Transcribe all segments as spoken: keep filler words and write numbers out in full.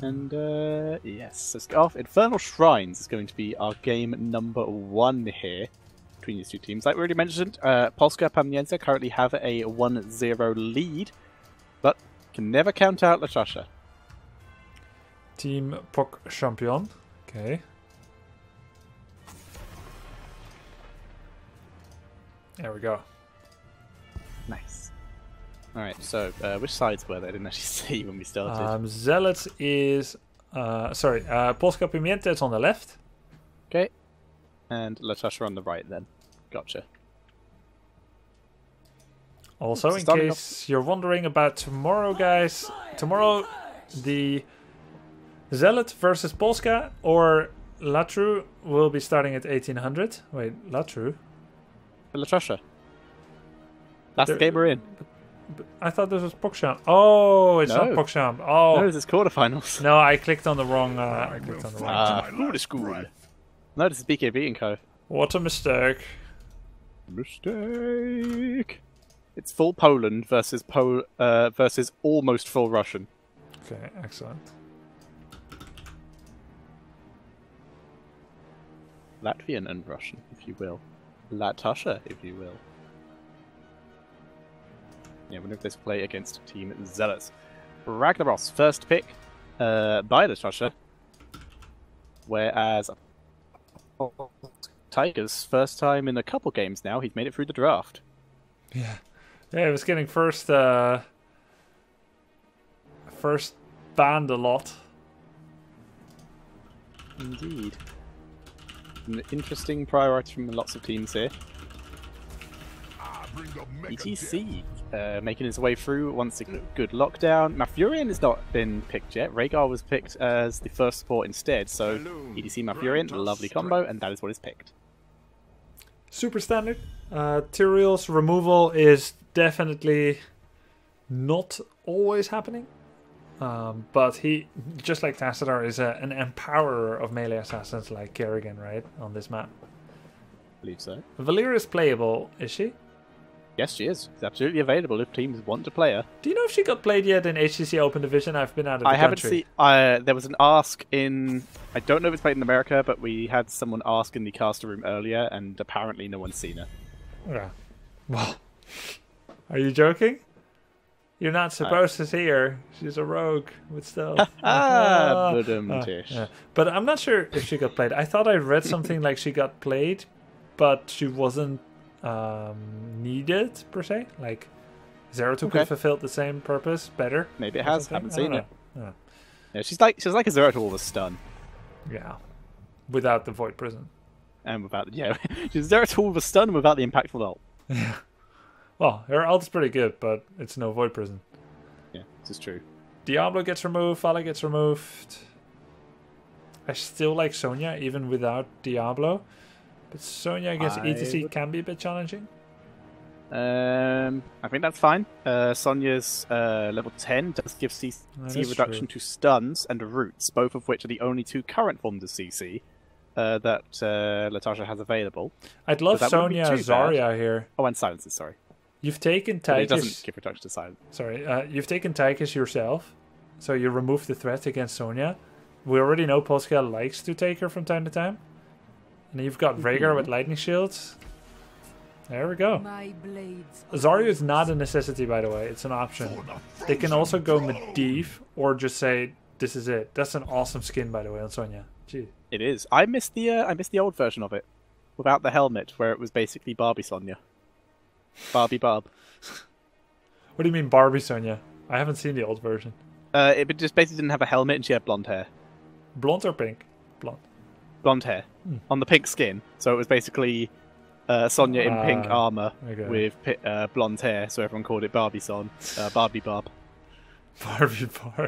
And uh, yes, let's go off. Infernal Shrines is going to be our game number one here between these two teams. Like we already mentioned, uh, Polska Pamięta currently have a one zero lead, but can never count out Latussia. Team Pok Champion. Okay. There we go. Nice. Alright, so uh, which sides were they? I didn't actually see when we started. Um, Zealots is... Uh, sorry, uh, Polska Pamięta is on the left. Okay. And Latussia on the right then. Gotcha. Also, So in starting case off- you're wondering about tomorrow, guys. Tomorrow, the Zealot versus Polska or Latru will be starting at eighteen hundred. Wait, Latru? Latussia. That's There- the game we're in. But I thought this was Poksham. Oh, it's No. not Poksham. Oh, No, this is quarterfinals. no, I clicked on the wrong. Uh, I clicked on the wrong. Ah, uh, school. No, this is B K B and Co. What a mistake! Mistake. It's full Poland versus Pol uh, versus almost full Russian. Okay, excellent. Latvian and Russian, if you will. Latussia, if you will. Yeah, whenever this play against Team Zealots. Ragnaros, first pick uh, by Latussia. Whereas Tigers, first time in a couple games now, he's made it through the draft. Yeah, yeah, I was getting first, uh, first banned a lot. Indeed. An interesting priority from lots of teams here. E T C uh, making his way through once again. Good lockdown. Mafurian has not been picked yet. Rhaegar was picked as the first support instead, so E T C Mafurian, lovely combo, and that is what is picked. Super standard. Uh, Tyrael's removal is definitely not always happening. Um, but he, just like Tassadar, is a, an empowerer of melee assassins like Kerrigan, right? On this map. I believe so. Valyria is playable, is she? Yes, she is. She's absolutely available if teams want to play her. Do you know if she got played yet in H G C Open Division? I've been out of the I haven't country. seen. Uh, there was an ask in. I don't know if it's played in America, but we had someone ask in the caster room earlier, and apparently no one's seen her. Yeah. Well, are you joking? You're not supposed to see her. She's a rogue with stealth. Ah, Uh, badum-tish. yeah. But I'm not sure if she got played. I thought I read something like she got played, but she wasn't um, needed per se. Like Zeratul Okay. could fulfill the same purpose better. Maybe it or has. something. Haven't I don't seen it. know. Yeah. Yeah, she's like she's like a Zeratul with a stun, Yeah. Without the void prison. and without yeah, she's Zeratul with a stun and without the impactful ult. Yeah. Well, her ult is pretty good, but it's no void prison. Yeah, this is true. Diablo gets removed, Vala gets removed. I still like Sonya, even without Diablo. But Sonya against I E T C would- can be a bit challenging. Um, I think that's fine. Uh, Sonya's uh, level ten does give C C That is reduction true. to stuns and roots, both of which are the only two current forms of C C uh, that uh, Latussia has available. I'd love that wouldn't be Sonya too Zarya here. Oh, and silences, sorry. You've taken But it doesn't Tychus. give reduction to silence. Sorry, uh, you've taken Tychus yourself, so you remove the threat against Sonya. We already know Polska likes to take her from time to time. And you've got Rhaegar Mhm. with lightning shields. There we go. My blades. Zarya is not a necessity, by the way. It's an option. They can also go Medivh or just say, this is it. That's an awesome skin, by the way, on Sonya. Gee. It is. I missed the uh, I missed the old version of it, without the helmet, where it was basically Barbie Sonya. Barbie Barb. What do you mean Barbie Sonya? I haven't seen the old version. Uh, it just basically didn't have a helmet, and she had blonde hair. Blonde or pink? Blonde. Blonde hair Hmm. on the pink skin. So it was basically uh, Sonya in pink Ah, armor okay. with pi- uh, blonde hair. So everyone called it Barbie Son, uh, Barbie Barb. Barbie Barb.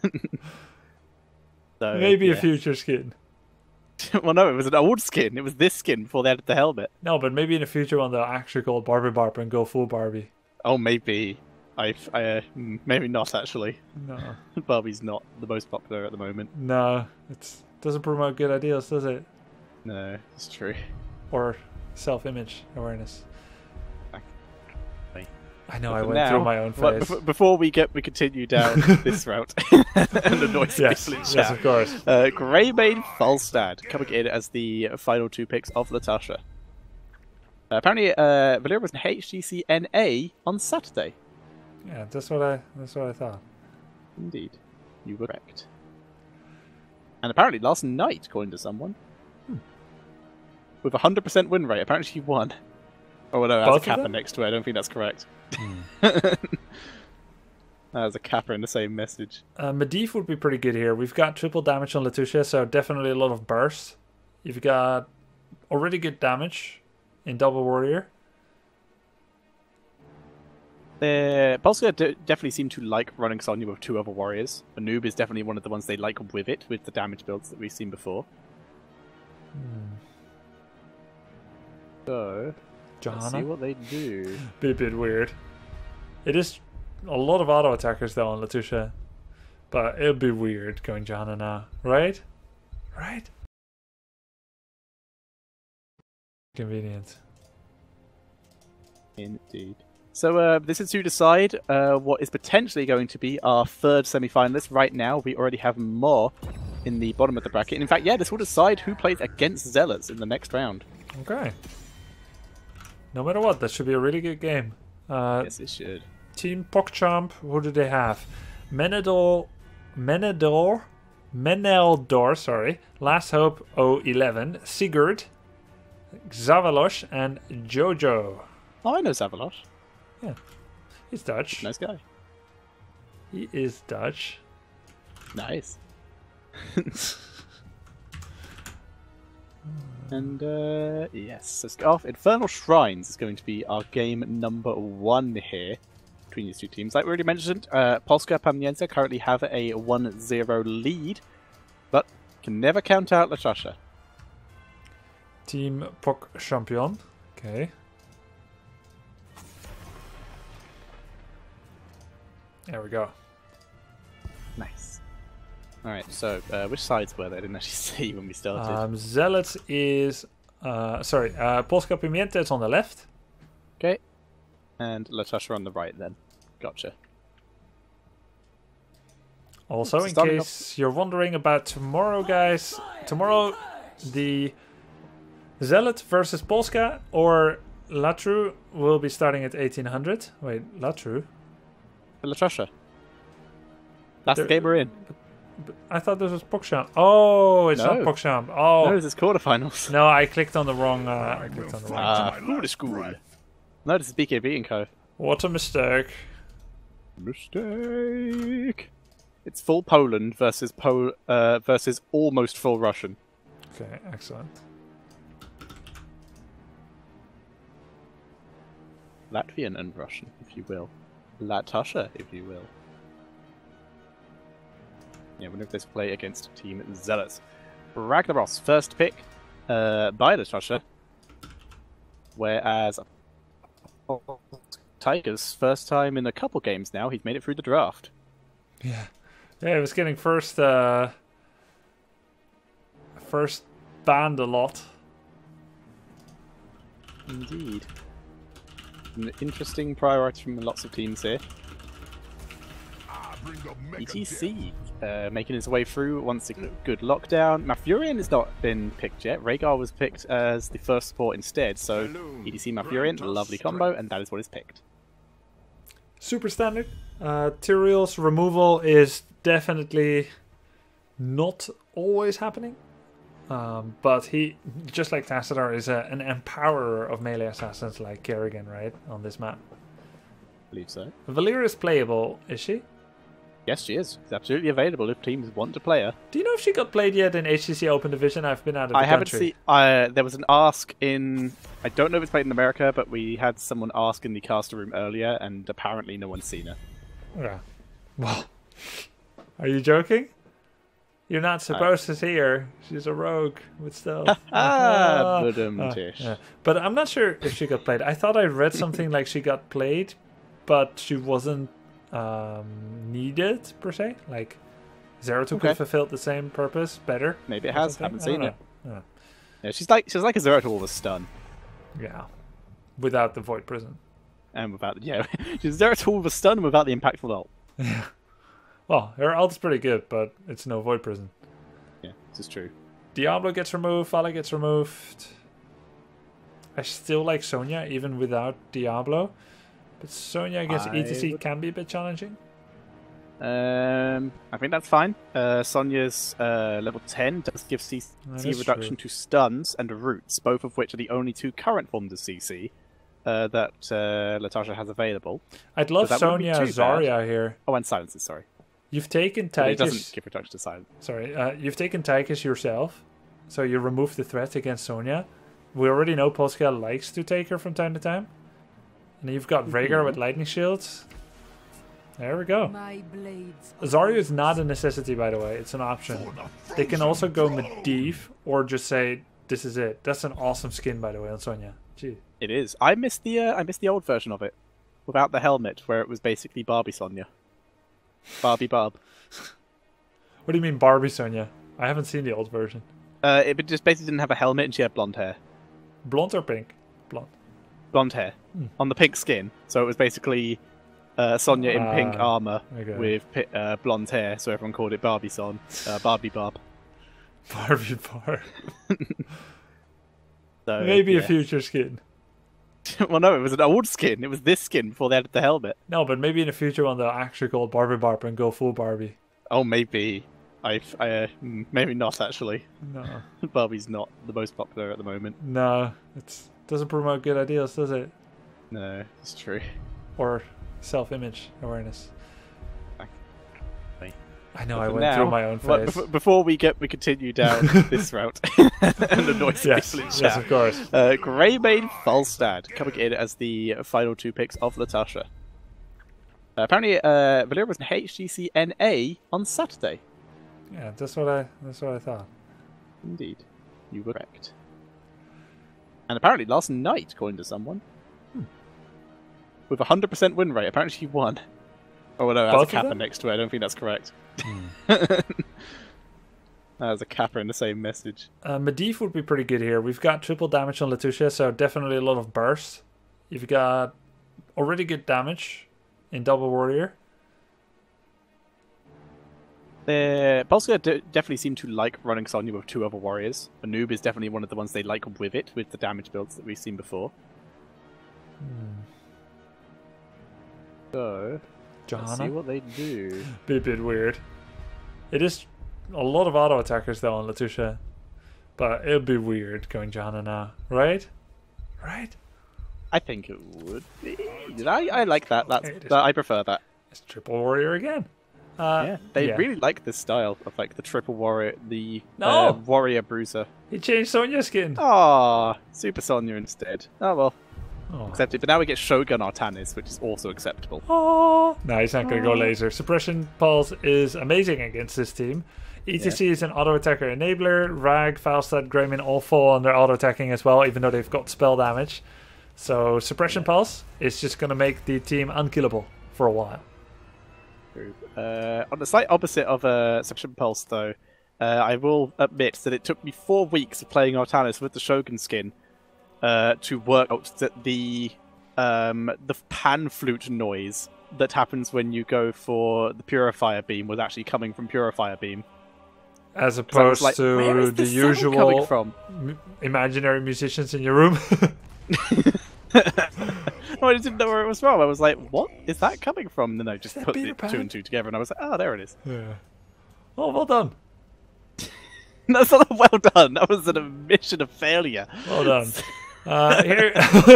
So, Maybe a yeah. future skin. Well, no, it was an old skin. It was this skin before they added the helmet. No, but maybe in the future one they'll actually call it Barbie Barb and go full Barbie. Oh, maybe. I, I uh, mm, maybe not actually. No. Barbie's not the most popular at the moment. No. It doesn't promote good ideals, does it? No, it's true. Or self-image awareness. I know, But I went now, through my own well, phase. bef- before we get we continue down this route and annoy some Yes, people in yes, chat, of course. uh, Greymane Falstad coming in as the final two picks of Latussia. Uh, apparently, uh, Valyria was in H G C N A on Saturday. Yeah, that's what I that's what I thought. Indeed, you were correct. And apparently, last night, according to someone, hmm. with a hundred percent win rate, apparently she won. Oh no, that's a kappa next to it. I don't think that's correct. Hmm. There's a kappa in the same message. Uh, Medivh would be pretty good here. We've got triple damage on Latussia, so definitely a lot of burst. You've got already good damage in Double Warrior. Uh, Polska d- definitely seem to like running Sonya with two other warriors. A noob is definitely one of the ones they like with it, with the damage builds that we've seen before. Hmm. So, Johanna? let's see what they do. Be a bit weird. It is a lot of auto attackers though on Latussia, but it'll be weird going Johanna now, right? Right? Convenient. Indeed. So uh, this is to decide uh, what is potentially going to be our third semi-finalist. Right now, we already have more in the bottom of the bracket. And in fact, yeah, this will decide who plays against Zealots in the next round. Okay. No matter what, that should be a really good game. Uh, yes, it should. Team PogChamp, who do they have? Menedor, Menedor, Meneldor, sorry. Last Hope oh eleven, Sigurd, Xavalosh, and Jojo. Oh, I know Zavalosh. Yeah, he's Dutch. Nice guy. He is Dutch. Nice. And, uh, yes, let's go off. Infernal Shrines is going to be our game number one here between these two teams. Like we already mentioned, uh, Polska Pamięta currently have a one zero lead, but can never count out Latussia. Team PogChampion. Okay. There we go. Nice. Alright, so uh, which sides were they? I didn't actually see when we started. Um, Zealots is... Uh, sorry, uh, Polska Pamięta is on the left. Okay. And Latussia on the right then. Gotcha. Also, in case off... you're wondering about tomorrow, guys. Tomorrow, the Zealot versus Polska or Latru will be starting at eighteen hundred. Wait, Latru? Latussia. That's there... the game we're in. But I thought this was PogChamp. Oh, it's no. not PogChamp. Oh, no, this is quarterfinals. No, I clicked on the wrong. Uh, I clicked on the wrong. Ah, uh, the school. No, this is B K B and Co. What a mistake! Mistake. It's full Poland versus Pol uh, versus almost full Russian. Okay, excellent. Latvian and Russian, if you will. Latussia, if you will. Yeah, whenever this play against Team Zealots. Ragnaros, first pick uh, by Latussia. Whereas Tiger's first time in a couple games now, he's made it through the draft. Yeah. Yeah, he was getting first uh first banned a lot. Indeed. An interesting priority from lots of teams here. E T C uh, making his way through once a good lockdown. Malfurion has not been picked yet. Rhaegar was picked as the first support instead, so E T C Malfurion, lovely combo, and that is what is picked. Super standard. Uh, Tyrael's removal is definitely not always happening. Um, but he, just like Tassadar, is a, an empowerer of melee assassins like Kerrigan, right, on this map. I believe so. Valyria is playable, is she? Yes, she is. She's absolutely available if teams want to play her. Do you know if she got played yet in H G C Open Division? I've been out of the I country. haven't seen... Uh, there was an ask in... I don't know if it's played in America, but we had someone ask in the caster room earlier, and apparently no one's seen her. Yeah. Well, are you joking? You're not supposed uh, to see her. She's a rogue with stealth. Ah, uh, uh, yeah. But I'm not sure if she got played. I thought I read something like she got played, but she wasn't um, needed, per se. Like, Zeratul okay. could have fulfilled the same purpose better. Maybe it has. Something. Haven't seen it. Yeah. yeah, she's like she's like a Zeratul with a stun. Yeah. Without the Void Prison. And without, yeah, she's there at all with a stun without the impactful ult. Yeah. Well, her ult's pretty good, but it's no Void Prison. Yeah, this is true. Diablo gets removed, Vala gets removed. I still like Sonya, even without Diablo. But Sonya against I E T C would... can be a bit challenging. Um, I think that's fine. Uh, Sonya's uh, level ten does give C C reduction true. to stuns and roots, both of which are the only two current forms of C C uh, that uh, Latussia has available. I'd love so Sonya Zarya here. Oh, and silences, sorry. You've taken But it Tychus... doesn't give reduction to silence. Sorry, uh, you've taken Tychus yourself, so you remove the threat against Sonya. We already know Polska likes to take her from time to time. And you've got Rhaegar Mm-hmm. with lightning shields. There we go. My blades Zarya is not a necessity, by the way. It's an option. They can also go Medivh or just say, this is it. That's an awesome skin, by the way, on Sonya. Gee. It is. I missed the uh, I missed the old version of it, without the helmet, where it was basically Barbie Sonya. Barbie Barb. What do you mean Barbie Sonya? I haven't seen the old version. Uh, it just basically didn't have a helmet, and she had blonde hair. Blonde or pink? Blonde. Blonde hair Hmm. on the pink skin. So it was basicly uh, Sonya in pink Ah, armor okay. with pi- uh, blonde hair. So everyone called it Barbie Son, uh, Barbie Barb. Barbie Barb. So, Maybe yeah. a future skin. Well, no, it was an old skin. It was this skin before they added the helmet. No, but maybe in the future one they'll actually call Barbie Barb and go full Barbie. Oh, maybe. I, I uh, mm, maybe not actually. No. Barbie's not the most popular at the moment. No, it doesn't promote good ideas, does it? No, it's true. Or self-image awareness. Right. I know, But I for went now- through my own Well, phase. bef- before we get we continue down this route and annoy some Yes, people in yes, chat, of course. uh, Greymane Falstad coming in as the final two picks of Latussia. Uh, apparently, uh, Valyria was in H G C N A on Saturday. Yeah, that's what I that's what I thought. Indeed, you were correct. And apparently last night, according to someone, Hmm. with a one hundred percent win rate, apparently she won. Oh, no, that's Both a of kappa them? next to it. I don't think that's correct. There's a kappa in the same message. Uh, Medivh would be pretty good here. We've got triple damage on Latussia, so definitely a lot of burst. You've got already good damage in Double Warrior. Uh, Polska d- definitely seem to like running Sonya with two other warriors. A noob is definitely one of the ones they like with it, with the damage builds that we've seen before. Hmm. So, let's see Johanna? what they do. Be a bit weird. It is a lot of auto attackers though on Latussia. But it'll be weird going Johanna now. Right? Right? I think it would be. I, I like that. That's, It is- that. I prefer that. It's triple warrior again. Uh, Yeah, they yeah. really like this style of like the triple warrior, the No! uh, warrior bruiser. He changed Sonya's skin. Ah, Super Sonya instead. Oh well, Oh. accepted. But now we get Shogun Artanis, which is also acceptable. Oh. No, he's not going to go laser. Suppression Pulse is amazing against this team. E T C is an auto attacker enabler. Rag, Falstad, Greymane all fall under auto attacking as well, even though they've got spell damage. So Suppression Pulse is just going to make the team unkillable for a while. Uh, on the slight opposite of uh, Suppression Pulse, though, uh, I will admit that it took me four weeks of playing Artanis with the Shogun skin uh, to work out that the um, the pan flute noise that happens when you go for the Purifier Beam was actually coming from Purifier Beam. As 'Cause I was opposed like, where to is the this sound usual coming from? m- imaginary musicians in your room. No, I just didn't know where it was from. I was like, what is that coming from? And then I just that put Peter the Pan? two and two together and I was like, oh, there it is. Yeah. Oh, well done. That's not a well done. That was an admission of failure. Well done. Uh, here,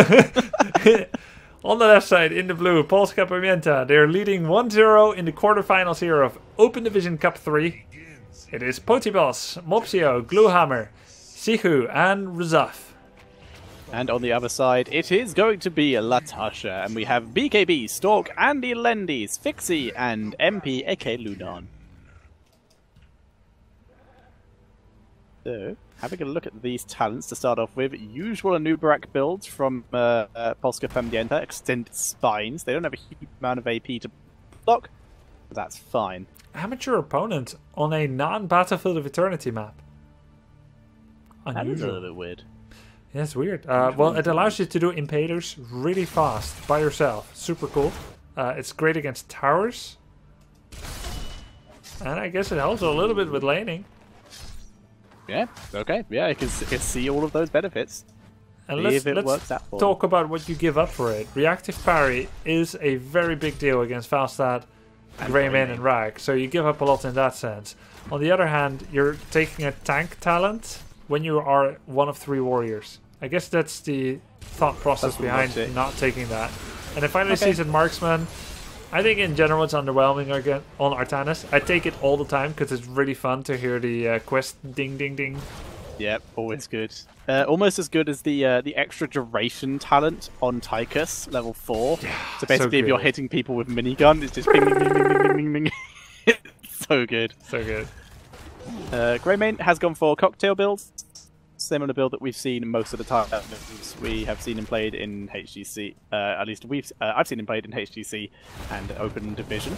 on the left side, in the blue, Polska Pamięta. They're leading one zero in the quarterfinals here of Open Division Cup three. It is Potibos, Mopsio, Gluehammer, Sihu, and Rzaf. And on the other side, it is going to be Latussia, and we have B K B, Stork, Andy Lendys, Fixie, and M P, aka Lunan. So, having a look at these talents to start off with, usual Anubarak builds from uh, uh, Polska Pamięta, extended spines. They don't have a huge amount of A P to block, but that's fine. Amateur opponent on a non-Battlefield of Eternity map. That is a Unusual. little bit weird. Yeah, it's weird. Uh, well, it allows you to do impalers really fast by yourself. Super cool. Uh, it's great against towers. And I guess it helps a little bit with laning. Yeah, okay. Yeah, I can, I can see all of those benefits. And let's, let's talk about what you give up for it. Reactive parry is a very big deal against Falstad, Greymane and Rag. So you give up a lot in that sense. On the other hand, you're taking a tank talent when you are one of three warriors. I guess that's the thought process behind not taking that. And then finally, okay. Seasoned Marksman. I think in general it's underwhelming again on Artanis. I take it all the time because it's really fun to hear the uh, quest ding ding ding. Yep, always good. Uh, almost as good as the uh, the extra duration talent on Tychus, level four. Yeah, so basically so if you're hitting people with minigun, it's just ping, ping, ping, ping, ping, ping, ping. So good. So good. Uh, Greymane has gone for cocktail builds. Similar build that we've seen most of the time. We have seen him played in H G C. Uh, at least we've uh, I've seen him played in H G C and Open Division.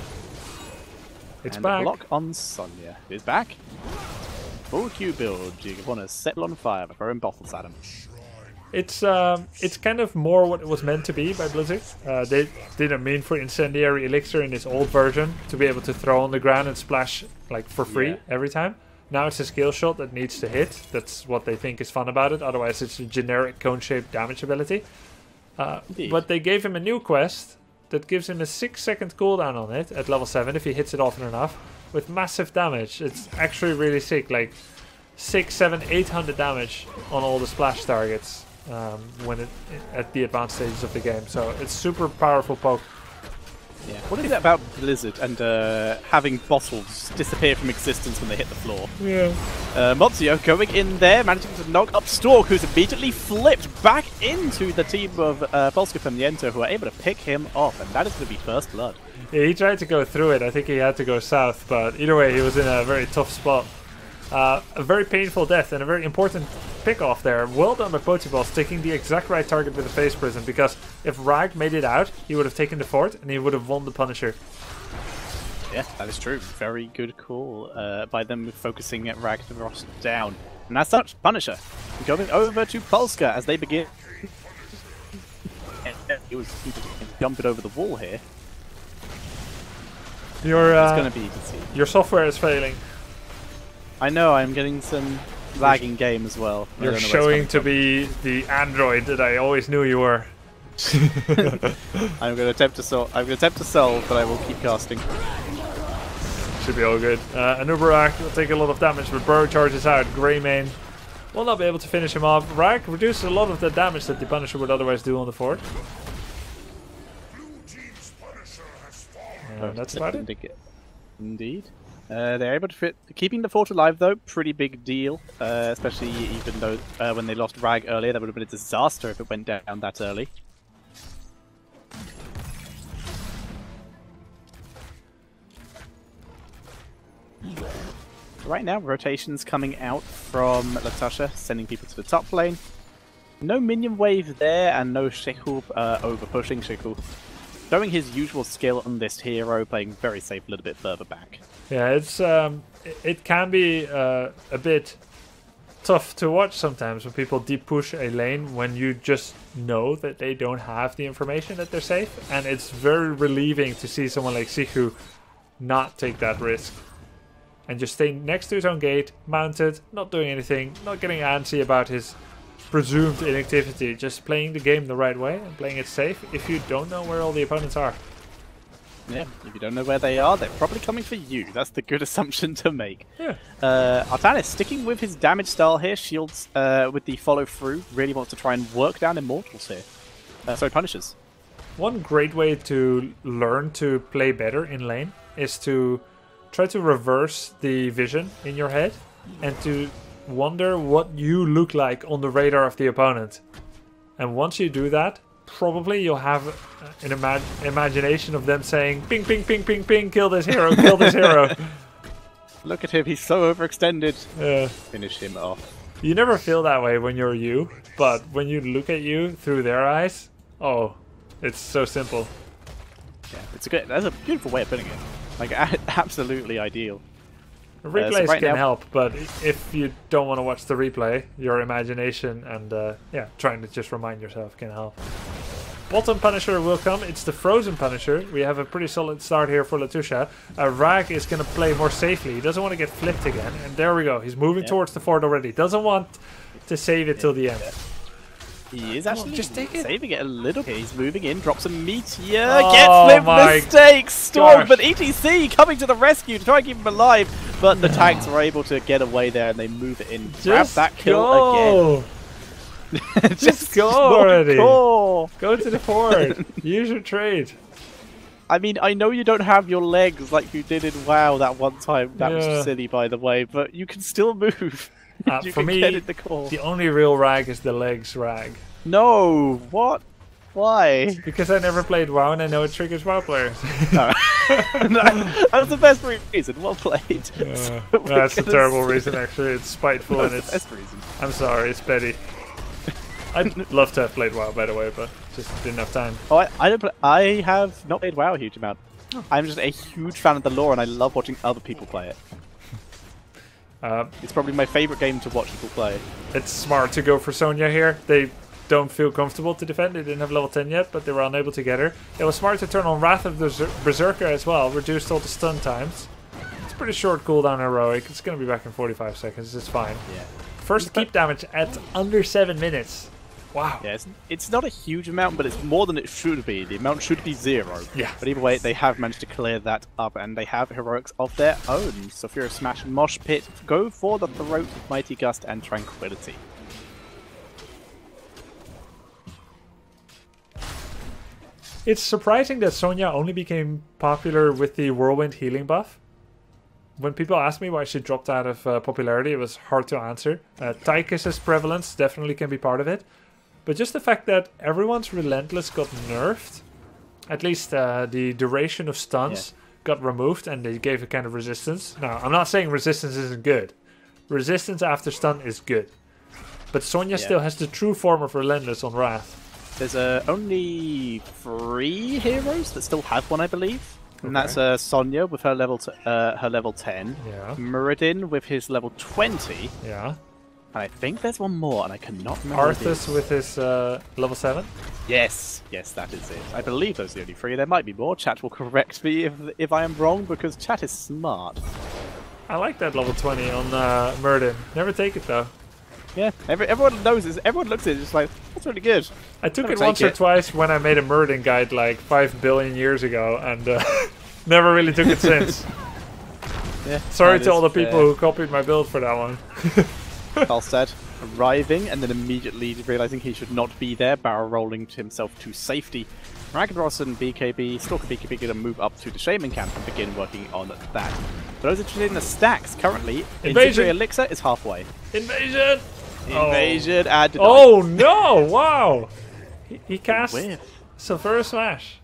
It's and back. Block on Sonya is back. Full Q build. You want to settle on fire by throwing bottles at him. It's um, it's kind of more what it was meant to be by Blizzard. Uh, they didn't mean for Incendiary Elixir in its old version to be able to throw on the ground and splash like for free yeah. every time. Now it's a skill shot that needs to hit. That's what they think is fun about it. Otherwise, it's a generic cone-shaped damage ability. Uh, but they gave him a new quest that gives him a six second cooldown on it at level seven if he hits it often enough with massive damage. It's actually really sick. Like six, seven, eight hundred damage on all the splash targets um, when it at the advanced stages of the game. So it's super powerful poke. Yeah. What is it about Blizzard and uh, having bottles disappear from existence when they hit the floor? Yeah. Uh, Mozio going in there, managing to knock up Stork, who's immediately flipped back into the team of uh, Polska Pamięta, who are able to pick him off, and that is going to be first blood. Yeah, he tried to go through it. I think he had to go south, but either way, he was in a very tough spot. Uh, a very painful death and a very important pick off there. Well done by Pokeballs, taking the exact right target with the Phase Prison, because if Rag made it out, he would have taken the fort and he would have won the Punisher. Yeah, that is true. Very good call uh, by them focusing at Rag to Ross down. And as such, Punisher going over to Polska as they begin. He was jumping over the wall here. Your, uh, it's going to be easy to see. Your software is failing. I know, I'm getting some lagging game as well. You're showing to be the android that I always knew you were. I'm going to attempt to solve. I'm going to attempt to solve, but I will keep casting. Should be all good. Uh, Anubarak will take a lot of damage, but Burrow charges out. Greymane will not be able to finish him off. Rag reduces a lot of the damage that the Punisher would otherwise do on the fort. And that's about it. Indeed. Uh, they're able to fit. Keeping the fort alive, though, pretty big deal. Uh, especially even though uh, when they lost Rag earlier, that would have been a disaster if it went down that early. Right now, rotations coming out from Latussia, sending people to the top lane. No minion wave there, and no Shikul uh, over pushing Shikul. Showing his usual skill on this hero, playing very safe a little bit further back. Yeah, it's um, it can be uh, a bit tough to watch sometimes when people deep push a lane when you just know that they don't have the information that they're safe, and it's very relieving to see someone like Siku not take that risk and just stay next to his own gate, mounted, not doing anything, not getting antsy about his presumed inactivity, just playing the game the right way and playing it safe if you don't know where all the opponents are. Yeah, if you don't know where they are, they're probably coming for you. That's the good assumption to make. Yeah. Uh, Artanis sticking with his damage style here, shields uh, with the follow through, really wants to try and work down Immortals here. Uh, sorry, Punishers. One great way to learn to play better in lane is to try to reverse the vision in your head and to wonder what you look like on the radar of the opponent. And once you do that, probably you'll have an ima imagination of them saying, ping, ping, ping, ping, ping, kill this hero, kill this hero. Look at him, he's so overextended. Uh, Finish him off. You never feel that way when you're you, but when you look at you through their eyes, oh, it's so simple. Yeah, it's a good, that's a beautiful way of putting it. Like, absolutely ideal. Replays uh, so right can now, help, but if you don't want to watch the replay, your imagination and uh, yeah, trying to just remind yourself can help. Bottom Punisher will come. It's the Frozen Punisher. We have a pretty solid start here for Latussia. Uh, Rag is going to play more safely. He doesn't want to get flipped again. And there we go. He's moving yeah. towards the fort already. Doesn't want to save it yeah. till the end. He is actually on, just take it. saving it a little bit. He's moving in, drops a meteor, oh gets flipped, mistake, Storm, gosh. but E T C coming to the rescue to try and keep him alive. But the tanks are able to get away there and they move it in. Just grab that kill go. again. Just, Just go already. Go. go to the fort. Use your trade. I mean, I know you don't have your legs like you did in WoW that one time. That yeah. was silly, by the way, but you can still move. Uh, you for can me, get in the, core. the only real Rag is the legs Rag. No, what? Why? Because I never played WoW and I know it triggers WoW players. No. No, that's the best reason. Well played. Uh, So that's a terrible see. reason, actually. It's spiteful That's and the it's. best reason. I'm sorry, it's petty. I'd love to have played WoW, by the way, but just didn't have time. Oh, I, I don't. Play, I have not played WoW a huge amount. Oh. I'm just a huge fan of the lore, and I love watching other people play it. Uh, it's probably my favorite game to watch people play. It's smart to go for Sonya here. They don't feel comfortable to defend. They didn't have level ten yet, but they were unable to get her. It was smart to turn on Wrath of the Berserker as well, reduced all the stun times. It's pretty short cooldown heroic. It's going to be back in forty-five seconds. It's fine. Yeah. First keep damage at under seven minutes. Wow. Yeah, it's, it's not a huge amount, but it's more than it should be. The amount should be zero. Yeah. But either way, they have managed to clear that up, and they have heroics of their own. Sophia Smash and Mosh Pit go for the throat of Mighty Gust and Tranquility. It's surprising that Sonya only became popular with the Whirlwind healing buff. When people ask me why she dropped out of uh, popularity, it was hard to answer. Uh, Tychus's prevalence definitely can be part of it. But just the fact that everyone's Relentless got nerfed, at least uh, the duration of stuns yeah. got removed and they gave a kind of resistance. Now, I'm not saying resistance isn't good. Resistance after stun is good. But Sonya yeah. still has the true form of Relentless on Wrath. There's uh, only three heroes that still have one, I believe. And okay. that's uh, Sonya with her level t uh, her level ten. Yeah. Muradin with his level twenty. Yeah. And I think there's one more, and I cannot remember. Arthas with his uh, level seven? Yes, yes, that is it. I believe those are the only three. There might be more. Chat will correct me if if I am wrong, because chat is smart. I like that level twenty on uh, Muradin. Never take it, though. Yeah, every, everyone knows this. Everyone looks at it just like, that's really good. I took Never it once it. or twice when I made a Muradin guide like five billion years ago, and uh, never really took it since. Yeah, sorry to all the fair. people who copied my build for that one. Falstad arriving and then immediately realizing he should not be there, barrel rolling to himself to safety. Ragnaros and B K B, Stalker B K B, going to move up to the Shaman camp and begin working on that. For those interested in the stacks, currently, Invasion Elixir is halfway. Invasion! Invasion oh. and denied. Oh no! Wow! He, he cast Sulphurous Smash.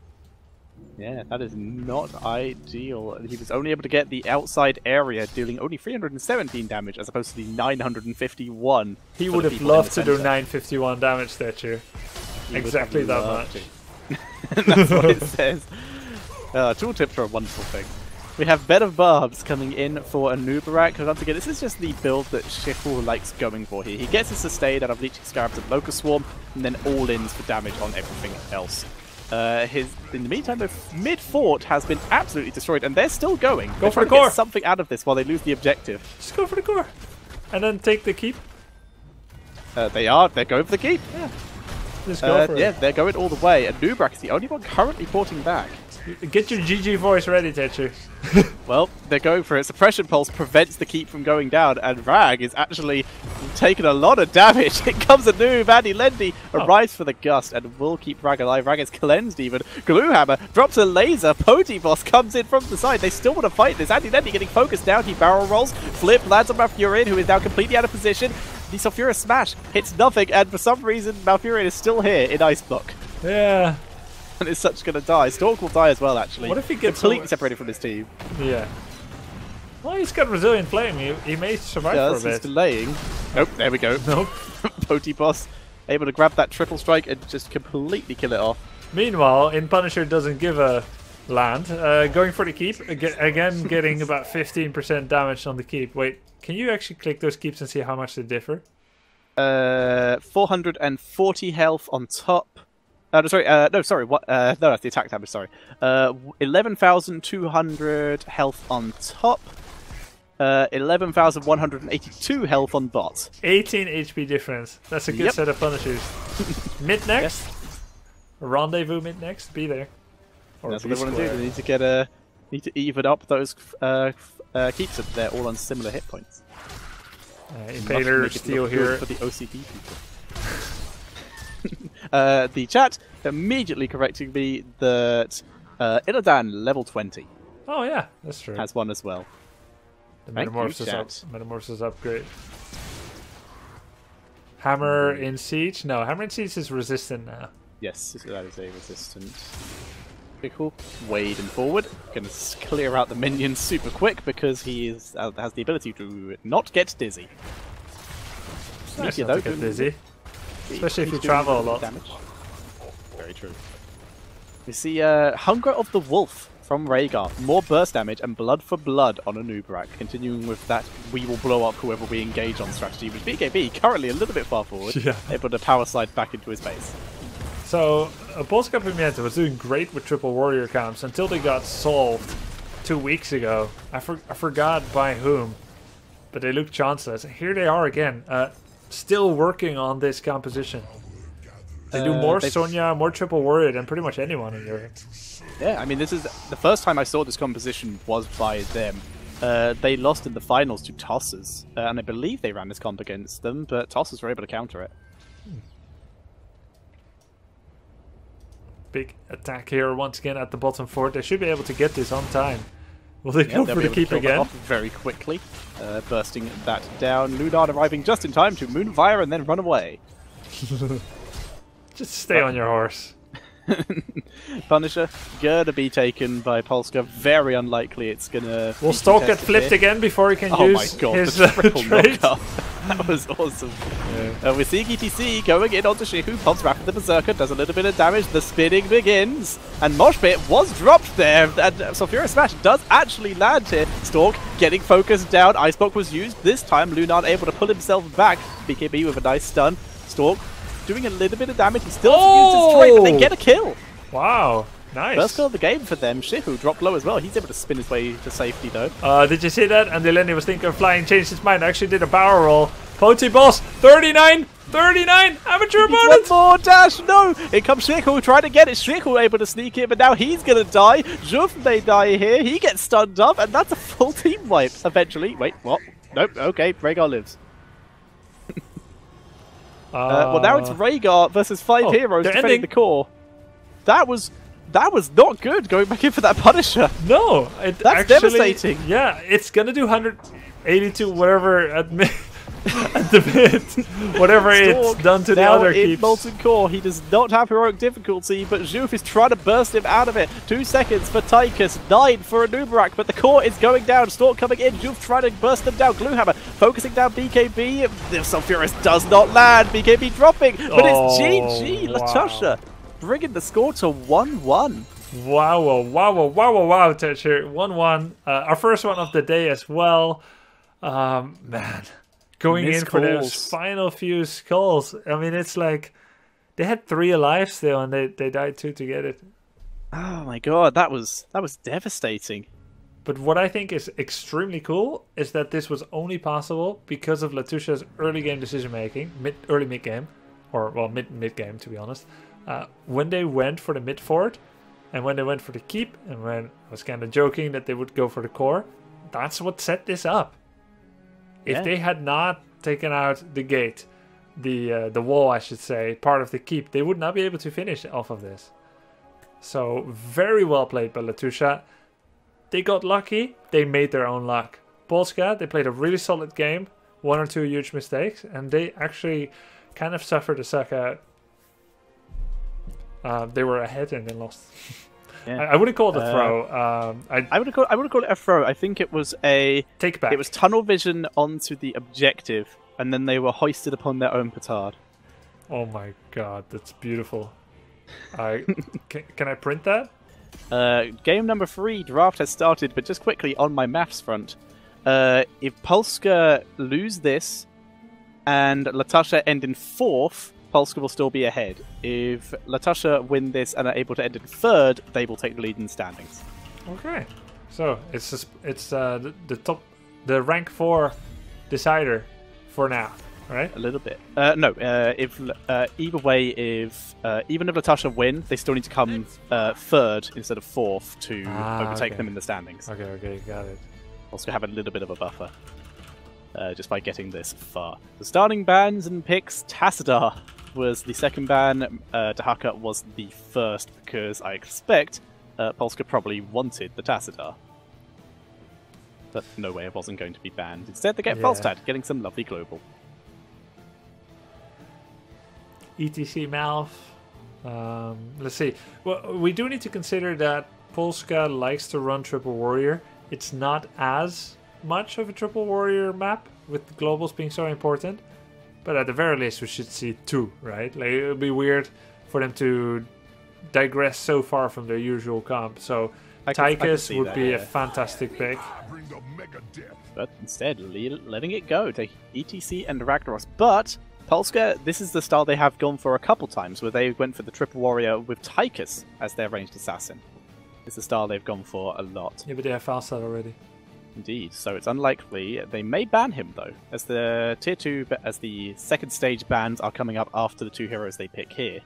Yeah, that is not ideal. He was only able to get the outside area, dealing only three hundred seventeen damage as opposed to the nine hundred fifty-one. He would have loved to do nine fifty-one damage, Tetcher. Exactly that much. That's what it says. Uh, tooltips are a wonderful thing. We have Bed of Barbs coming in for a Nubarak. Once again, this is just the build that Schiffle likes going for here. He gets his sustain out of Leeching Scarabs and Locust Swarm, and then all-ins for damage on everything else. Uh, his in the meantime, the mid fort has been absolutely destroyed, and they're still going. Go they're for the to get core. Something out of this while they lose the objective. Just go for the core, and then take the keep. Uh, they are. They're going for the keep. Yeah. Just go uh, for yeah, it. they're going all the way, and Nubrak is the only one currently porting back. Get your G G voice ready, Tetcher. Well, they're going for it. Suppression Pulse prevents the keep from going down, and Rag is actually taking a lot of damage. It comes a noob. Andy Lendy arrives oh. for the gust and will keep Rag alive. Rag is cleansed even. Gluehammer drops a laser. Poti Boss comes in from the side. They still want to fight this. Andy Lendy getting focused down. He barrel rolls. Flip lands on Malfurion, who is now completely out of position. The Sulphurous Smash hits nothing, and for some reason, Malfurion is still here in Ice Block. Yeah. And is such going to die. Stork will die as well, actually. What if he gets completely over... separated from his team? Yeah. Well, he's got Resilient Flame. He, he may survive yeah, for a bit. He's delaying. Nope, there we go. Nope. Poti Boss able to grab that triple strike and just completely kill it off. Meanwhile, in Punisher doesn't give a land. Uh, going for the keep. Aga again, getting about fifteen percent damage on the keep. Wait, can you actually click those keeps and see how much they differ? Uh, four hundred forty health on top. Uh, no, sorry, uh, no, sorry, what? Uh, no, that's the attack damage, sorry. Uh, eleven thousand two hundred health on top. Uh, eleven thousand one hundred eighty-two health on bot. eighteen H P difference. That's a good Yep. set of punishers. Mid next? Yes. Rendezvous mid next? Be there. Or That's be what they want to do. square. They need to get a, need to even up those uh, uh, keeps so they're all on similar hit points. Uh, Must Impaler make it steal look good here. for the O C D people. uh, the chat immediately correcting me that uh, Illidan level twenty Oh yeah, that's true. has one as well. The Thank you, Metamorphosis up, chat. Metamorphosis upgrade. Hammer in Siege? No, Hammer in Siege is resistant now. Yes, that is a resistant. Okay, cool. Wading forward, gonna s- clear out the minions super quick because he is uh, has the ability to not get dizzy. It's nice Sneaky not to though, get doing- dizzy. Especially if he's you doing travel a little lot. Damage. Very true. We see uh, Hunger of the Wolf from Rhaegar. More burst damage and blood for blood on a Nubarak. Continuing with that we will blow up whoever we engage on strategy, with B K B currently a little bit far forward, Yeah. able to power slide back into his base. So, uh, Polska Pamięta was doing great with triple warrior camps until they got solved two weeks ago. I, for I forgot by whom, but they looked chanceless. Here they are again, uh, still working on this composition. They do Uh, more they've- Sonya, more triple warrior than pretty much anyone in Europe. Yeah, I mean, this is the first time I saw this composition was by them. Uh, they lost in the finals to Tossers, uh, and I believe they ran this comp against them, but Tossers were able to counter it. Big attack here once again at the bottom fort. They should be able to get this on time. Will they Yeah, go they'll for be the able to keep kill that again? off very quickly, uh, bursting that down. Lunard arriving just in time to Moonfire and then run away. Just stay on your horse. Punisher gonna be taken by Polska. Very unlikely it's gonna. Will be Stalk get contested flipped here. again before he can Oh use my god, his the uh, triple trait? knockup. That was awesome. Yeah. Uh, we see G T C going in onto Shihu, pumps rapid the Berserker, does a little bit of damage, the spinning begins, and Moshpit was dropped there, and uh, Sulfura Smash does actually land here. Stalk getting focused down, Ice Block was used, this time Lunard able to pull himself back, B K B with a nice stun. Stalk doing a little bit of damage, he still has to use his trait, but they get a kill! Wow, nice. First kill of the game for them. Shihu dropped low as well. He's able to spin his way to safety though. Uh, did you see that? And Delaney was thinking of flying, changed his mind, actually did a power roll. Poti boss, thirty-nine, thirty-nine, amateur He's opponent! one more dash. No, here comes Shihu trying to get it. Shihu able to sneak in, but now he's gonna die. Juf may die here. He gets stunned up, and that's a full team wipe eventually. Wait, what? Nope. Okay, Rhaegar lives. Uh, well, now it's Rhaegar versus five oh, heroes they're defending ending. the core. That was that was not good. Going back in for that Punisher. No, it That's actually, devastating. Yeah, it's gonna do one hundred eighty-two, whatever at, mid, at the mid, whatever it's Stork done to the now other in keeps. Molten Core. He does not have heroic difficulty, but Zhuf is trying to burst him out of it. Two seconds for Tychus, nine for a Nubarak, but the core is going down. Stork coming in, Zhuf trying to burst them down. Gluehammer focusing down B K B. The Sulfurus does not land. B K B dropping, but Oh, it's G G. wow. Latussia bringing the score to one one. Wow, wow, wow, wow, wow, wow, Tetcher. one one. Uh, our first one of the day as well. Um, man, going Missed in for those calls. final few skulls. I mean, it's like they had three alive still, and they, they died two to get it. Oh my god, that was that was devastating. But what I think is extremely cool is that this was only possible because of Latussia's early game decision making, mid, early mid game, or well, mid mid game to be honest. Uh, when they went for the mid fort, and when they went for the keep, and when I was kind of joking that they would go for the core, that's what set this up. If Yeah. they had not taken out the gate, the uh, the wall, I should say, part of the keep, they would not be able to finish off of this. So very well played by Latussia. They got lucky. They made their own luck. Polska, they played a really solid game, one or two huge mistakes, and they actually kind of suffered a suck out. Uh, they were ahead and then lost. Yeah. I, I wouldn't call it a Uh, throw. Um, I I would call I would call it a throw. I think it was a take back. it was tunnel vision onto the objective, and then they were hoisted upon their own petard. Oh my god, that's beautiful. I can, can I print that? Uh, game number three, draft has started, but just quickly on my maths front. Uh, if Polska lose this and Latussia end in fourth, Polska will still be ahead. If Latussia win this and are able to end in third, they will take the lead in the standings. Okay, so it's just, it's uh, the, the top, the rank four decider for now, right? A little bit. Uh, no, uh, if uh, either way, if uh, even if Latussia win, they still need to come uh, third instead of fourth to Ah, overtake okay. them in the standings. Okay, okay, got it. Also have a little bit of a buffer uh, just by getting this far. The starting bans and picks, Tassadar was the second ban, uh, Dahaka was the first, because I expect uh, Polska probably wanted the Tassadar. But no way it wasn't going to be banned. Instead they get Yeah. Falstad, getting some lovely global. E T C Malf. Um, let's see. Well, we do need to consider that Polska likes to run Triple Warrior. It's not as much of a Triple Warrior map, with the globals being so important. But at the very least, we should see two, right? Like, it would be weird for them to digress so far from their usual comp. So I can- I can Tychus see would that, be yeah. a fantastic pick. But instead, le- letting it go to E T C and Ragnaros. But Polska, this is the style they have gone for a couple times, where they went for the Triple Warrior with Tychus as their ranged assassin. It's the style they've gone for a lot. Yeah, but they have Falstad already. Indeed, so it's unlikely. They may ban him, though, as the tier two, as the second stage bans are coming up after the two heroes they pick here.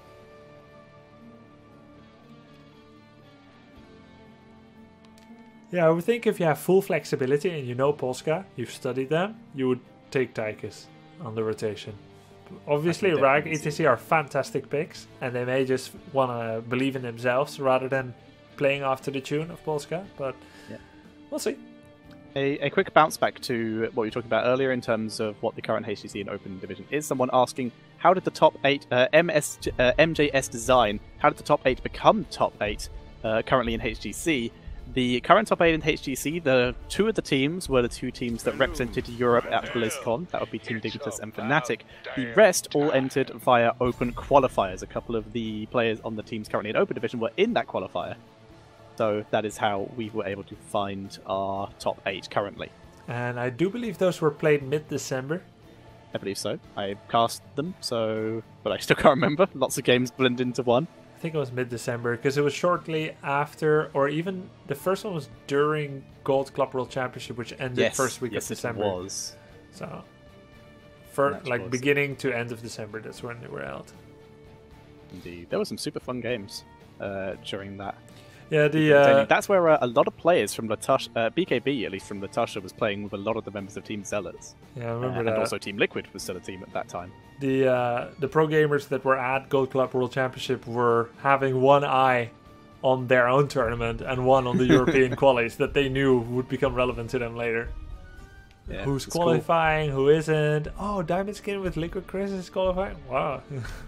Yeah, I would think if you have full flexibility and you know Polska, you've studied them, you would take Tychus on the rotation. Obviously, I can Rag, definitely E T C are fantastic picks, and they may just want to believe in themselves rather than playing after the tune of Polska, but Yeah. we'll see. A, a quick bounce back to what we were talking about earlier in terms of what the current H G C and Open Division is. Someone asking, how did the top eight, uh, M S, uh, M J S design, how did the top eight become top eight uh, currently in H G C? The current top eight in H G C, the two of the teams were the two teams that represented Europe at BlizzCon. That would be Team Digitus and Fnatic. The rest all entered via open qualifiers. A couple of the players on the teams currently in Open Division were in that qualifier. So that is how we were able to find our top eight currently. And I do believe those were played mid-December. I believe so. I cast them, so but I still can't remember. Lots of games blend into one. I think it was mid-December, because it was shortly after, or even the first one was during Gold Club World Championship, which ended Yes, first week yes, of December. it was. So, for That like was- beginning to end of December, that's when they were out. Indeed, there were some super fun games uh, during that. Yeah, the uh, That's where uh, a lot of players from Latussia, uh, B K B at least from Latussia, was playing with a lot of the members of Team Zealots. yeah, I Uh, remember and that. also Team Liquid was still a team at that time. the uh, the pro gamers that were at Gold Club World Championship were having one eye on their own tournament and one on the European qualies that they knew would become relevant to them later. Yeah, Who's it's cool. qualifying? Who isn't? Oh, Diamond Skin with Liquid Chris is qualifying. Wow.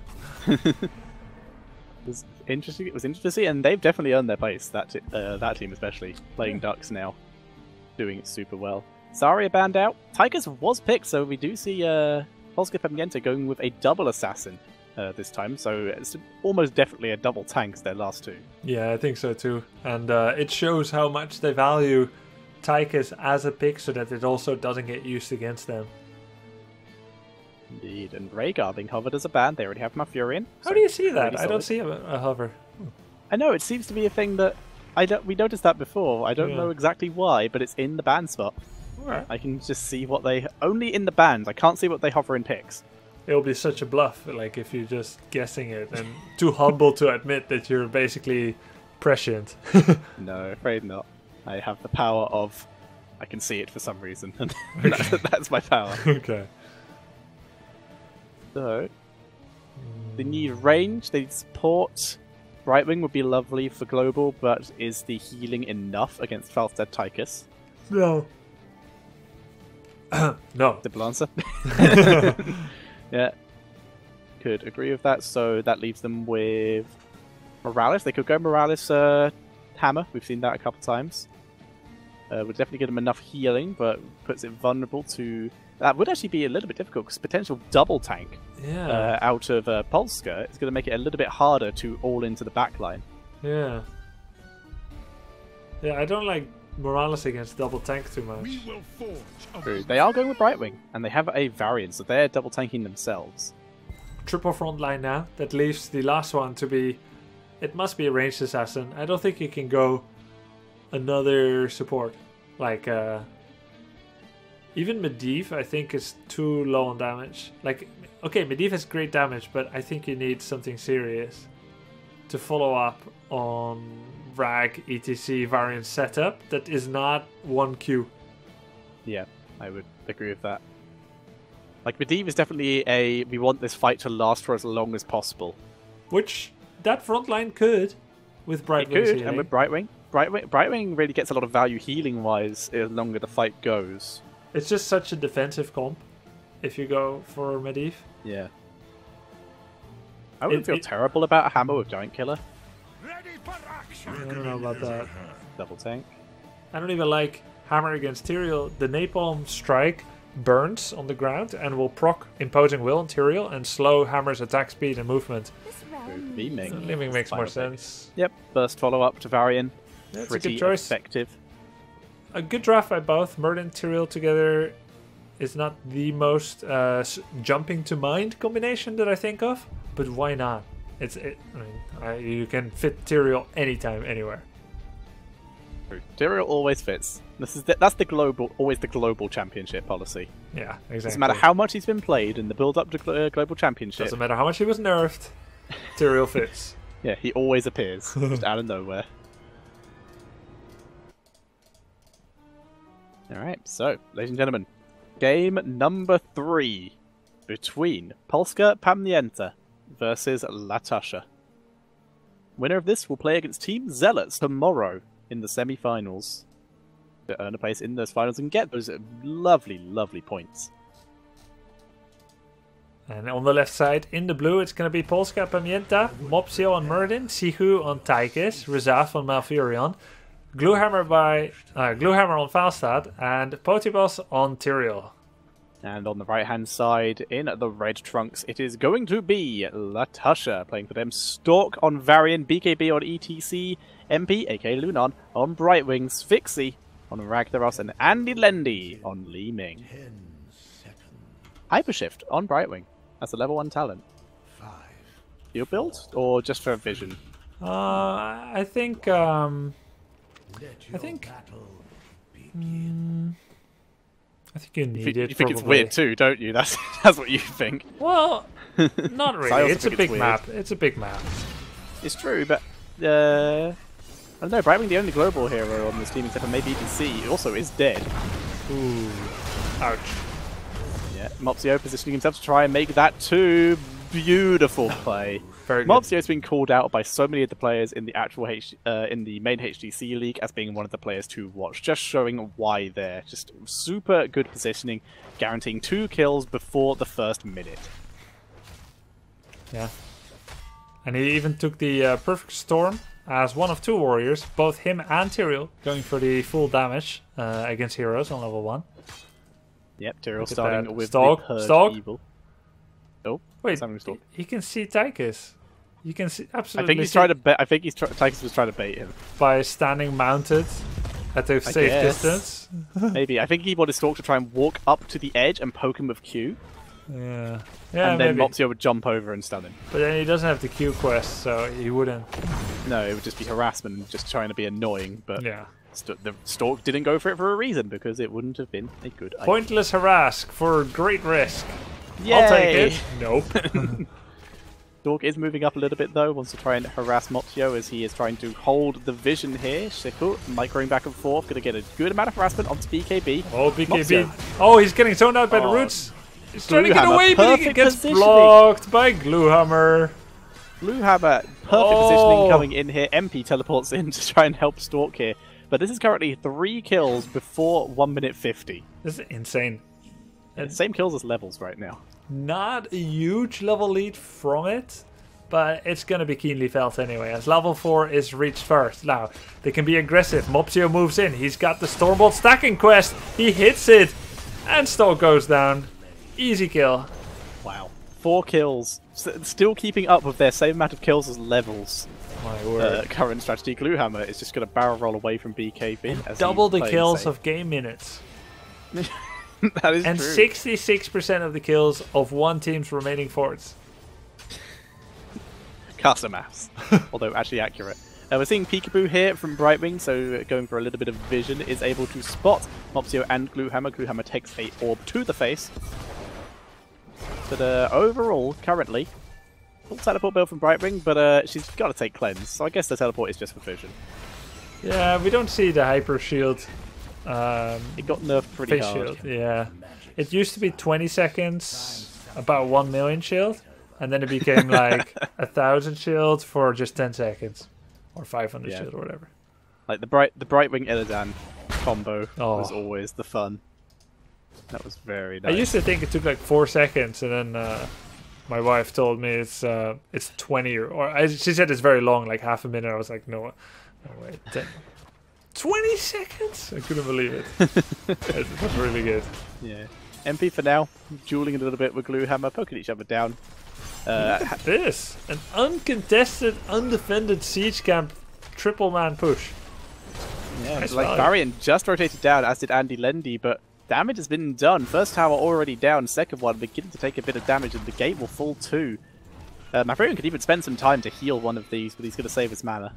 It was interesting. It was interesting to see, and they've definitely earned their place. That t- uh, that team, especially playing Yeah. Ducks now, doing it super well. Zarya banned out. Tigers was picked, so we do see uh, Polska Pamięta going with a double assassin uh, this time. So it's almost definitely a double tank as their last two. Yeah, I think so too. And uh, it shows how much they value Tychus as a pick so that it also doesn't get used against them. Indeed, and Rhaegar being hovered as a ban. They already have Malfurion. How so do you see that? pretty I don't solid. see a, a hover. I know it seems to be a thing that I don't. We noticed that before. I don't Yeah. know exactly why, but it's in the ban spot. Alright. I can just see what they only in the bans. I can't see what they hover in picks. It'll be such a bluff, like if you're just guessing it and too humble to admit that you're basically prescient. No, afraid not. I have the power of. I can see it for some reason, and that's, that's my power. Okay. So they need range. They need support. Brightwing would be lovely for global, but is the healing enough against Falstad Tychus? No. No. Simple answer. Yeah, could agree with that. So that leaves them with Morales. They could go Morales uh, Hammer. We've seen that a couple times. Uh, would definitely get them enough healing, but puts it vulnerable to. That would actually be a little bit difficult because potential double tank Yeah. uh, out of uh, Polska is going to make it a little bit harder to all into the backline. Yeah. Yeah, I don't like Morales against double tank too much. We will forge. True. They are going with Brightwing, and they have a variant, so they're double tanking themselves. Triple front line now. That leaves the last one to be... It must be a ranged assassin. I don't think you can go another support. Like, uh... even Medivh, I think, is too low on damage. Like, okay, Medivh has great damage, but I think you need something serious to follow up on Rag, E T C variant setup that is not one Q. Yeah, I would agree with that. Like, Medivh is definitely a, we want this fight to last for as long as possible. Which, that front line could, with Brightwing. It could, and with Brightwing. Brightwing, Brightwing really gets a lot of value healing-wise the longer the fight goes. It's just such a defensive comp if you go for Medivh. Yeah. I wouldn't It- feel it- terrible about a hammer with Giant Killer. Ready for action. I don't know about that. Double tank. I don't even like Hammer against Tyrael. The Napalm Strike burns on the ground and will proc Imposing Will on Tyrael and slow Hammer's attack speed and movement. This Good realm beaming. Living makes more Final pick. sense. Yep, burst follow-up to Varian. Yeah, it's a Pretty good choice. effective. A good draft by both. Murd and Tyrael together is not the most uh, s- jumping to mind combination that I think of, but why not? It's it, I mean, I, you can fit Tyrael anytime, anywhere. True. Tyrael always fits. This is the, that's the global, always the global championship policy. Yeah, exactly. Doesn't matter how much he's been played in the build-up to gl- uh, global championship. Doesn't matter how much he was nerfed. Tyrael fits. Yeah, he always appears just out of nowhere. All right, so ladies and gentlemen, game number three between Polska Pamięta versus Latussia. Winner of this will play against Team Zealots tomorrow in the semi-finals to earn a place in those finals and get those lovely, lovely points. And on the left side, in the blue, it's going to be Polska Pamięta, Mopsio on Murdin, Sihu on Tychus, Rizaf on Malfurion, Gluehammer by uh, Gluehammer on Falstad, and Potibos on Tyrael. And on the right-hand side, in the red trunks, it is going to be Latussia playing for them. Stork on Varian, B K B on E T C, M P, aka Lunan, on Brightwing, Sphyxy on Ragnaros, and Andy Lendy on Li Ming. Hypershift on Brightwing. That's a level one talent. Your build, or just for vision? Uh, I think, um, I think, mm, I think you need You, it. you think it's probably. weird too, don't you? That's that's what you think. Well, not I really. also It's a think big it's weird. map. It's a big map. It's true, but uh, I don't know. Brightwing, the only global hero on this team, except for maybe E T C, also is dead. Ooh, ouch. Yeah, Mopsio positioning himself to try and make that two. Beautiful play. Very good. Mopsio's been called out by so many of the players in the actual H uh, in the main H G C league as being one of the players to watch, just showing why they're just super good positioning, guaranteeing two kills before the first minute. Yeah. And he even took the uh, Perfect Storm as one of two warriors, both him and Tyrael, going for the full damage uh, against heroes on level one. Yep, Tyrael Look at starting that. with Stalk, the Purge stalk. Evil. Oh, Wait, Samuel Stalk. he can see Tychus. You can see I absolutely. think he's see trying to. Ba I think he's try Tychus was trying to bait him. by standing mounted at a safe guess. distance. Maybe I think he wanted Stalk to try and walk up to the edge and poke him with Q, Yeah, yeah, and then maybe. Mopsio would jump over and stun him. But then he doesn't have the Q quest, so he wouldn't. No, it would just be harassment and just trying to be annoying. But Yeah. St the Stalk didn't go for it for a reason, because it wouldn't have been a good idea. Pointless harass for great risk. Yay! I'll take it. Nope. Stalk is moving up a little bit though, wants to try and harass Mopsio as he is trying to hold the vision here. Shiku microing back and forth, gonna get a good amount of harassment onto B K B. Oh, B K B. Mopsio. Oh, he's getting zoned out by the Oh, roots. He's trying to get Gluehammer, away, but he perfect gets positioning. blocked by Gluehammer. Blue Hammer, perfect Oh. positioning coming in here. M P teleports in to try and help Stalk here. But this is currently three kills before one minute fifty. This is insane. And same kills as levels right now. Not a huge level lead from it, but it's going to be keenly felt anyway, as level four is reached first. Now, they can be aggressive. Mopsio moves in. He's got the Stormbolt stacking quest. He hits it, and Stalk goes down. Easy kill. Wow. Four kills. S still keeping up with their same amount of kills as levels. My word. Uh, current strategy, Gluehammer is just going to barrel roll away from B K B. As Double he the plays kills safe. of game minutes. That is And true. sixty-six percent of the kills of one team's remaining forts. Caster maths, although actually accurate. Uh, we're seeing Peekaboo here from Brightwing, so going for a little bit of vision, is able to spot Mopsio and Gluehammer. Gluehammer takes a orb to the face. But uh, overall, currently, full teleport build from Brightwing, but uh, she's got to take cleanse, so I guess the teleport is just for vision. Yeah, we don't see the hyper shield. Um, It got nerfed pretty face hard. shield, yeah. It used to be twenty seconds, about one million shield, and then it became like a thousand shield for just ten seconds, or five hundred Yeah. shield, or whatever. Like the bright, the Brightwing Illidan combo Oh. was always the fun. That was very I nice. used to think it took like four seconds, and then uh, my wife told me it's uh, it's twenty, or, or I, she said it's very long, like half a minute. I was like, no, no way, ten. twenty seconds? I couldn't believe it. It was really good. Yeah. M P for now, dueling a little bit with Gluehammer, poking each other down. Uh, Look at this, an uncontested, undefended siege camp triple man push. yeah, Nice like value. Varian just rotated down, as did Andy Lendy, but damage has been done. First tower already down, second one beginning to take a bit of damage, and the gate will fall too. Uh, Maverian could even spend some time to heal one of these, but he's going to save his mana.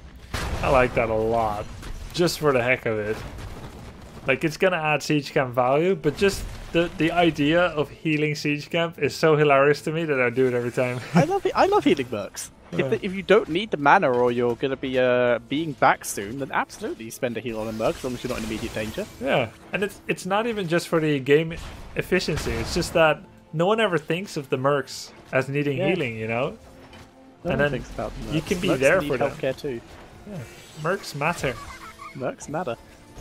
I like that a lot, just for the heck of it. Like, it's gonna add siege camp value, but just the the idea of healing siege camp is so hilarious to me that I do it every time. I love it. I love healing mercs. Yeah. If, the, if you don't need the mana or you're going to be uh, being back soon, then absolutely spend a heal on a merc as long as you're not in immediate danger. Yeah, and it's it's not even just for the game efficiency. It's just that no one ever thinks of the mercs as needing Yeah. healing, you know. No And one then thinks about the you mercs. can be Mercs there need for them. healthcare too. Mercs matter. Mercs matter.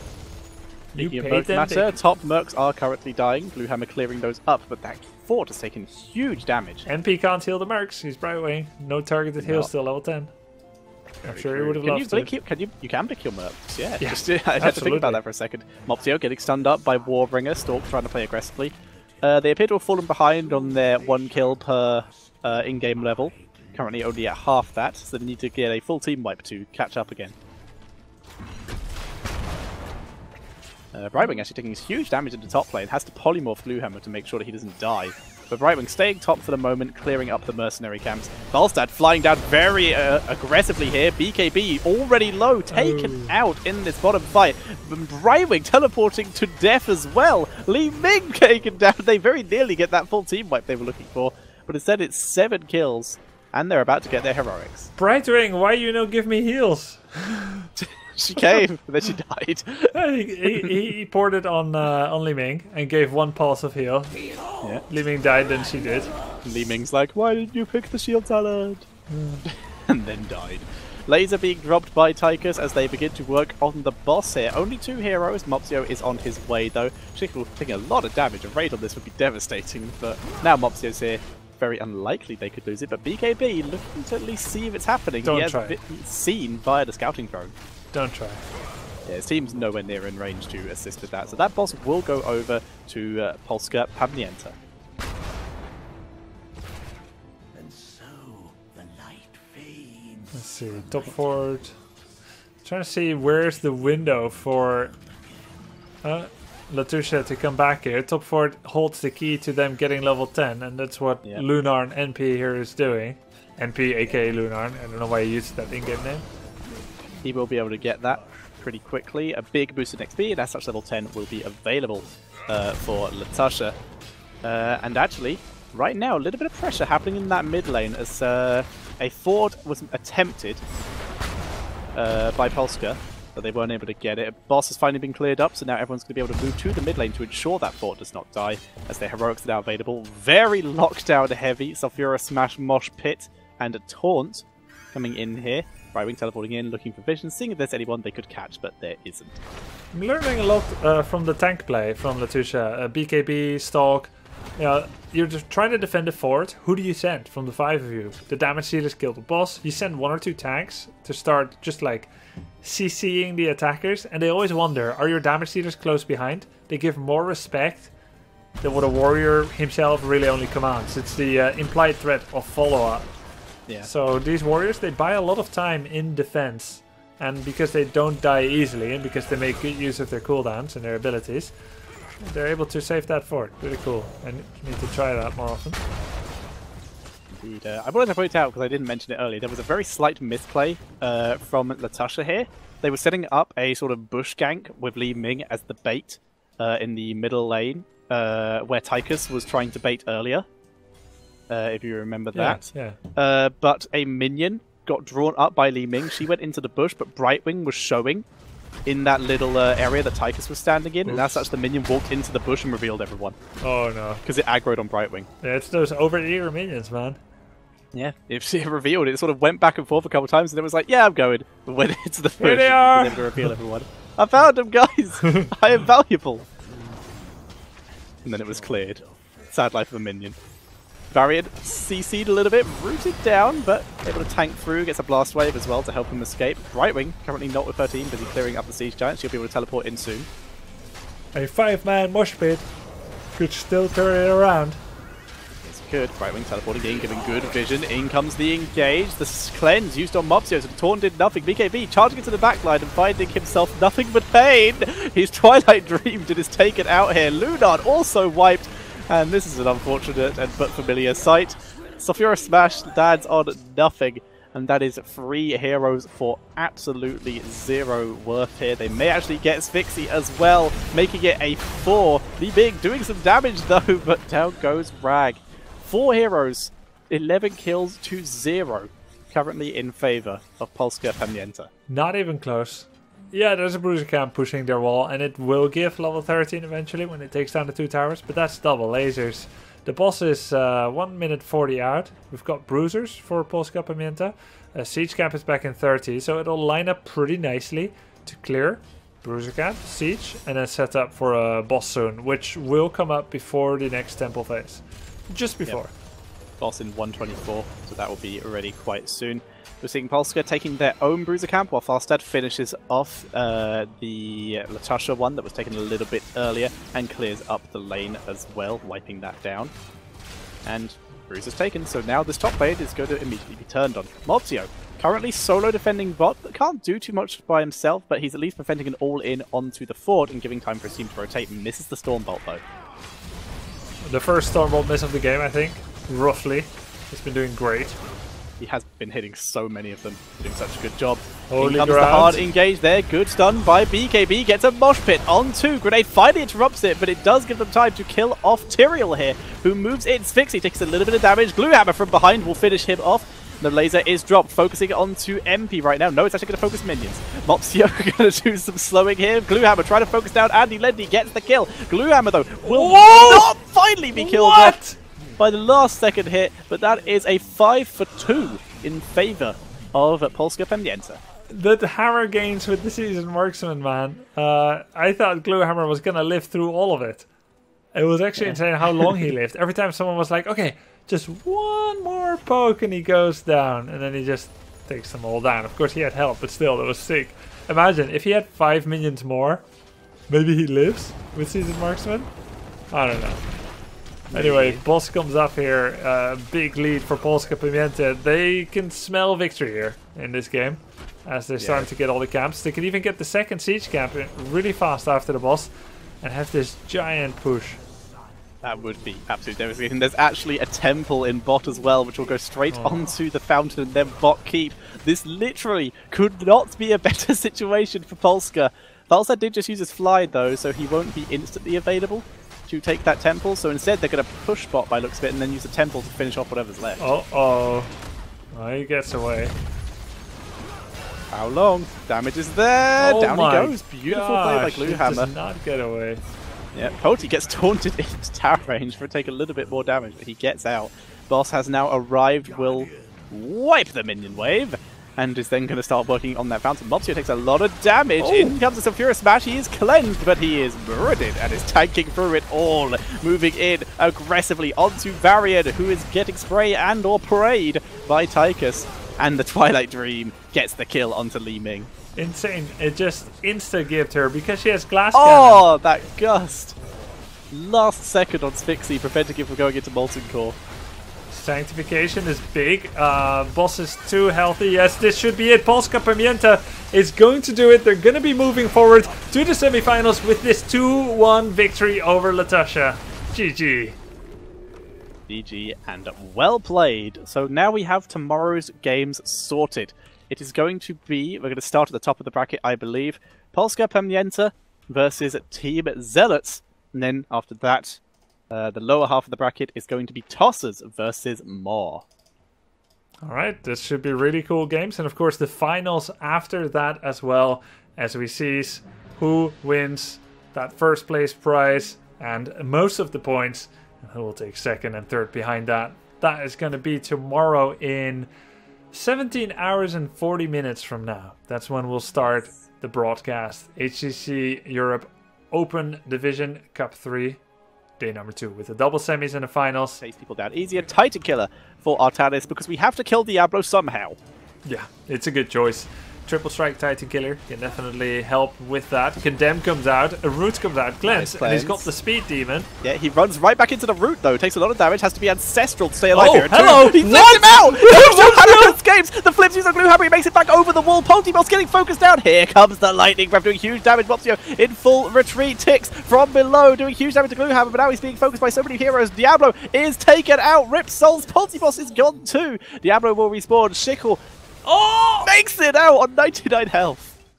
You Speaking of paid mercs them. matter, They, top mercs are currently dying. Gluehammer clearing those up, but that fort has taken huge damage. M P can't heal the mercs. He's Brightwing. No targeted No. heals till level ten. I'm sure he would have Can you loved blink? it. You, can you? You can pick your mercs. Yeah. Yeah, Just, I had to think absolutely. about that for a second. Mopsio getting stunned up by Warbringer. Stork trying to play aggressively. Uh, they appear to have fallen behind on their one kill per uh, in-game level. Currently only at half that, so they need to get a full team wipe to catch up again. Uh, Brightwing actually taking huge damage into top lane, has to polymorph Gluehammer to make sure that he doesn't die. But Brightwing staying top for the moment, clearing up the mercenary camps. Valstad flying down very uh, aggressively here. B K B already low, taken Oh. out in this bottom fight. Brightwing teleporting to death as well. Li Ming taken down. They very nearly get that full team wipe they were looking for. But instead it's seven kills, and they're about to get their heroics. Brightwing, why you no give me heals? She came, but then she died. he, he, he poured it on uh, on Li Ming and gave one pulse of heal. Yeah. Li Ming died, then she did. Li Ming's like, why did you pick the shield talent? And then died. Laser being dropped by Tychus as they begin to work on the boss here. Only two heroes. Mopsio is on his way though. Shikul taking a lot of damage. A raid on this would be devastating, but now Mopsio's here. Very unlikely they could lose it, but B K B looking to at least see if it's happening. Don't he has try. vi- seen via the scouting drone. Don't try. Yeah, his team's nowhere near in range to assist with that, so that boss will go over to uh, Polska Pamięta. And so the light fades. Let's see. Top forward. Trying to see where's the window for uh, Latussia to come back here. Top forward holds the key to them getting level ten, and that's what Yeah. Lunar and N P here is doing. N P, aka Lunar. I don't know why he used that in-game name. He will be able to get that pretty quickly. A big boost in X P, and as such level ten will be available uh, for Latussia. Uh, and actually, right now, a little bit of pressure happening in that mid lane as uh, a ford was attempted uh, by Polska, but they weren't able to get it. Boss has finally been cleared up, so now everyone's going to be able to move to the mid lane to ensure that fort does not die, as their heroics are now available. Very lockdown heavy. Sulfura Smash Mosh Pit and a Taunt coming in here. Brightwing teleporting in, looking for vision, seeing if there's anyone they could catch, but there isn't. I'm learning a lot uh, from the tank play from Latussia. Uh, B K B, Stalk. You know, you're just trying to defend the fort. Who do you send from the five of you? The damage dealers killed the boss. You send one or two tanks to start just like CCing the attackers, and they always wonder, are your damage dealers close behind? They give more respect than what a warrior himself really only commands. It's the uh, implied threat of follow-up. Yeah. So these warriors, they buy a lot of time in defense. And because they don't die easily, and because they make good use of their cooldowns and their abilities, they're able to save that fort. Really cool. I need to try that more often. Indeed. Uh, I wanted to point out, because I didn't mention it earlier, there was a very slight misplay uh, from Latussia here. They were setting up a sort of bush gank with Li Ming as the bait uh, in the middle lane, uh, where Tychus was trying to bait earlier, uh, if you remember that. Yeah, yeah. Uh, but a minion got drawn up by Li Ming. She went into the bush, but Brightwing was showing in that little uh, area that Tychus was standing in, Oops. and as such the minion walked into the bush and revealed everyone. Oh no. Because it aggroed on Brightwing. Yeah, it's those over-eager minions, man. Yeah, if it revealed, it sort of went back and forth a couple of times, and it was like, yeah, I'm going. But when it's the bush, Here they are! it was able to reveal everyone. I found them, guys! I am valuable! And then it was cleared. Sad life of a minion. Varian C C'd a little bit, rooted down, but able to tank through, gets a blast wave as well to help him escape. Brightwing, currently not with her team, busy clearing up the siege giant. She'll be able to teleport in soon. A five-man mosh pit could still turn it around. Yes, it could. Brightwing teleporting in, giving good vision. In comes the engage. The cleanse used on Mopsio, so the Taunt did nothing. B K B charging into the backline and finding himself nothing but pain. His Twilight Dreamed and is taken out here. Lunard also wiped. And this is an unfortunate and but familiar sight. Sulfura Smash lands on nothing. And that is three heroes for absolutely zero worth here. They may actually get Sphyxy as well, making it a four. Li Ming doing some damage though, but down goes Rag. Four heroes, eleven kills to zero. Currently in favor of Polska Pamięta. Not even close. Yeah, there's a bruiser camp pushing their wall, and it will give level thirteen eventually when it takes down the two towers, but that's double lasers. The boss is uh, one minute forty out. We've got bruisers for Polska Pamięta. Uh, siege camp is back in thirty, so it'll line up pretty nicely to clear bruiser camp, siege, and then set up for a boss soon, which will come up before the next temple phase. Just before. Yep. Boss in one twenty-four, so that will be ready quite soon. We're seeing Polska taking their own bruiser camp while Farstad finishes off uh, the Latussia one that was taken a little bit earlier and clears up the lane as well, wiping that down. And bruiser's taken, so now this top lane is going to immediately be turned on. Mopsio, currently solo defending bot, but can't do too much by himself, but he's at least preventing an all-in onto the fort and giving time for his team to rotate. Misses the Stormbolt though. The first Stormbolt miss of the game, I think, roughly. He's been doing great. He has been hitting so many of them, doing such a good job. Holy In comes ground. the hard engage there, good stun by B K B, gets a mosh pit on two. Grenade finally interrupts it, but it does give them time to kill off Tyrael here, who moves in. Sphyxy takes a little bit of damage. Gluehammer from behind will finish him off. The laser is dropped, focusing onto M P right now. No, it's actually going to focus minions. Mopsio going to do some slowing here. Gluehammer trying to focus down Andy Lendy, gets the kill. Gluehammer, though, will Whoa! not finally be killed What? off by the last second hit, but that is a five for two in favour of Polska Pamięta. The, the hammer gains with the seasoned marksman, man. Uh, I thought Gluehammer was going to live through all of it. It was actually Yeah. insane how long he lived. Every time someone was like, okay, just one more poke and he goes down. And then he just takes them all down. Of course, he had help, but still, that was sick. Imagine, if he had five minions more, maybe he lives with seasoned marksman? I don't know. Anyway, boss comes up here. Uh, big lead for Polska Pamięta. They can smell victory here in this game, as they're Yeah. starting to get all the camps. They can even get the second siege camp in really fast after the boss and have this giant push. That would be absolutely devastating. There's actually a temple in bot as well, which will go straight Oh. onto the fountain and then bot keep. This literally could not be a better situation for Polska. Valsa did just use his fly though, so he won't be instantly available to take that temple. So instead they're going to push bot by looks of it and then use the temple to finish off whatever's left. Uh oh. Oh, he gets away. How long? Damage is there. Oh Down he my goes. Beautiful gosh, play by he does Gluehammer. not get away. Yeah, Poti gets taunted into tower range for take a little bit more damage, but he gets out. Boss has now arrived, will wipe the minion wave, and is then going to start working on that fountain. Mopsio takes a lot of damage. Oh. In comes the Sulfura Smash. He is cleansed, but he is murdered and is tanking through it all. Moving in aggressively onto Varian, who is getting spray and or parade by Tychus. And the Twilight Dream gets the kill onto Li Ming. Insane. It just insta-gibbed her because she has glass cannon. Oh, that gust! Last second on Sphyxy, preventing him from going into Molten Core. Sanctification is big. Uh, boss is too healthy. Yes, this should be it. Polska Pamięta is going to do it. They're going to be moving forward to the semifinals with this two one victory over Latussia. G G. G G and well played. So now we have tomorrow's games sorted. It is going to be, we're going to start at the top of the bracket, I believe. Polska Pamięta versus Team Zealots. And then after that, uh, the lower half of the bracket is going to be Tossers versus More. All right, this should be really cool games. And of course, the finals after that as well, as we see who wins that first place prize and most of the points. And who will take second and third behind that. That is going to be tomorrow in seventeen hours and forty minutes from now. That's when we'll start the broadcast. H G C Europe Open Division Cup three, day number two, with the double semis and the finals. Takes people down easier. Titan Killer for Artanis because we have to kill Diablo somehow. Yeah, it's a good choice. Triple Strike Titan Killer can definitely help with that. Condemn comes out, a Root comes out, Cleanse, Nice and he's got cleanse. the Speed Demon. Yeah, he runs right back into the root though. Takes a lot of damage. Has to be ancestral to stay alive Oh, here. hello! He flips What? him out! Glue escapes! The flips use a glue hammer. He makes it back over the wall. Poltybot's getting focused down. Here comes the lightning breath doing huge damage. Bopsio in full retreat. Ticks from below doing huge damage to glue hammer, but now he's being focused by so many heroes. Diablo is taken out. Rip Souls. Poltybot is gone too. Diablo will respawn. Shickle Oh! makes it out on ninety-nine health.